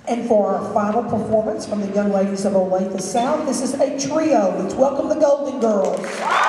And for our final performance from the young ladies of Olathe South, this is a trio. Let's welcome the Golden Girls.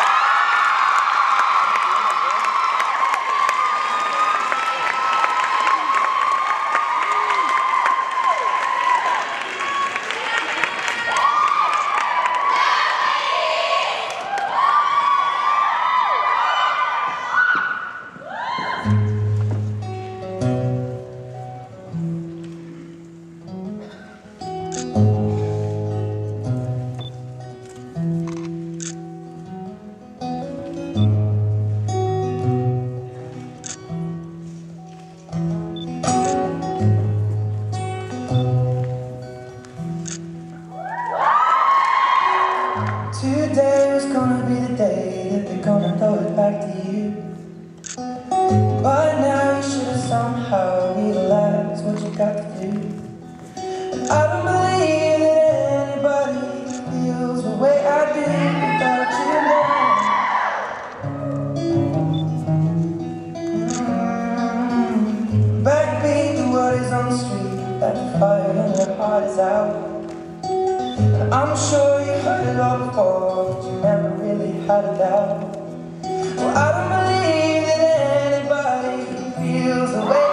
Today was gonna be the day that they're gonna throw it back to you. But now you should have somehow realized what you got to do. And I don't believe that anybody feels the way I do without you now. Backbeat to what is on the street, that the fire in your heart is out. I'm sure you heard it all before, but you never really had a doubt. Well, I don't believe that anybody feels the way